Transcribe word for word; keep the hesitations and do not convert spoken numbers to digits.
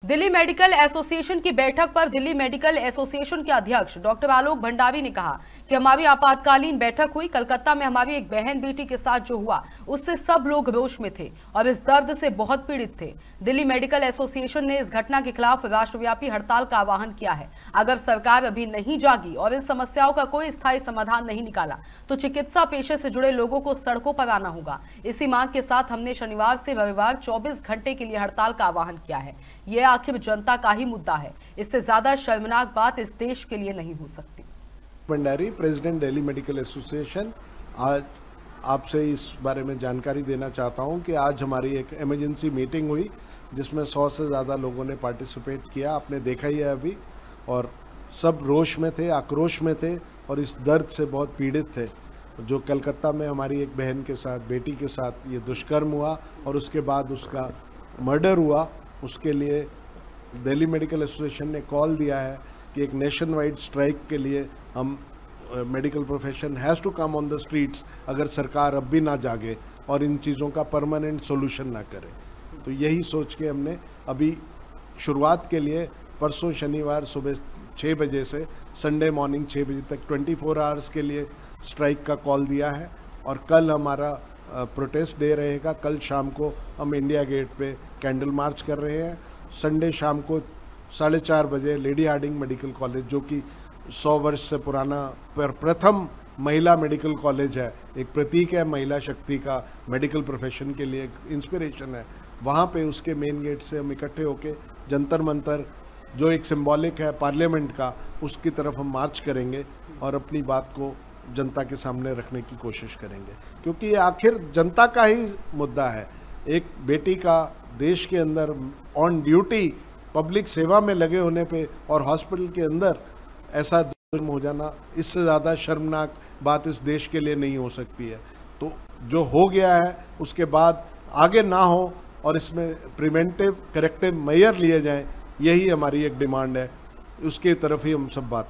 Delhi medical association की बैठक पर दिल्ली मेडिकल एसोसिएशन के अध्यक्ष डॉक्टर आलोक भंडारी ने कहा कि हमारी आपातकालीन बैठक हुई। कलकत्ता में हमारी एक बहन बेटी के साथ जो हुआ उससे सब लोग रोष में थे और इस दर्द से बहुत पीड़ित थे। दिल्ली मेडिकल एसोसिएशन ने इस घटना के खिलाफ राष्ट्रव्यापी हड़ताल का आह्वान किया है। अगर सरकार अभी नहीं जागी और इन समस्याओं का कोई स्थायी समाधान नहीं निकाला तो चिकित्सा पेशे से जुड़े लोगों को सड़कों पर आना होगा। इसी मांग के साथ हमने शनिवार से रविवार चौबीस घंटे के लिए हड़ताल का आह्वान किया है। यह आखिर जनता का ही मुद्दा है, इससे ज्यादा शर्मनाक बात इस देश के लिए नहीं हो सकती। Bhandari, president Delhi medical association, आज आपसे इस बारे में जानकारी देना चाहता हूं कि आज हमारी एक इमरजेंसी मीटिंग हुई जिसमें सौ से ज़्यादा लोगों ने पार्टिसिपेट किया। आपने देखा ही है अभी, और सब रोष में थे, आक्रोश में थे और इस दर्द से बहुत पीड़ित थे। जो कलकत्ता में हमारी एक बहन के साथ, बेटी के साथ ये दुष्कर्म हुआ और उसके बाद उसका मर्डर हुआ, उसके लिए दिल्ली मेडिकल एसोसिएशन ने कॉल दिया है कि एक नेशन वाइड स्ट्राइक के लिए हम medical profession has to come on the streets अगर सरकार अब भी ना जागे और इन चीज़ों का परमानेंट सॉल्यूशन ना करे। तो यही सोच के हमने अभी शुरुआत के लिए परसों शनिवार सुबह छः बजे से संडे मॉर्निंग छः बजे तक चौबीस आवर्स के लिए स्ट्राइक का कॉल दिया है। और कल हमारा प्रोटेस्ट डे रहेगा। कल शाम को हम इंडिया गेट पे कैंडल मार्च कर रहे हैं। संडे शाम को साढ़े चार बजे लेडी हार्डिंग मेडिकल कॉलेज, जो कि सौ वर्ष से पुराना पर प्रथम महिला मेडिकल कॉलेज है, एक प्रतीक है महिला शक्ति का, मेडिकल प्रोफेशन के लिए एक इंस्पिरेशन है, वहाँ पे उसके मेन गेट से हम इकट्ठे होके जंतर मंतर, जो एक सिंबॉलिक है पार्लियामेंट का, उसकी तरफ हम मार्च करेंगे और अपनी बात को जनता के सामने रखने की कोशिश करेंगे, क्योंकि ये आखिर जनता का ही मुद्दा है। एक बेटी का देश के अंदर ऑन ड्यूटी पब्लिक सेवा में लगे होने पे और हॉस्पिटल के अंदर ऐसा जुर्म हो जाना, इससे ज़्यादा शर्मनाक बात इस देश के लिए नहीं हो सकती है। तो जो हो गया है उसके बाद आगे ना हो और इसमें प्रिवेंटिव करेक्टिव मेजर लिए जाएं, यही हमारी एक डिमांड है। उसके तरफ ही हम सब बात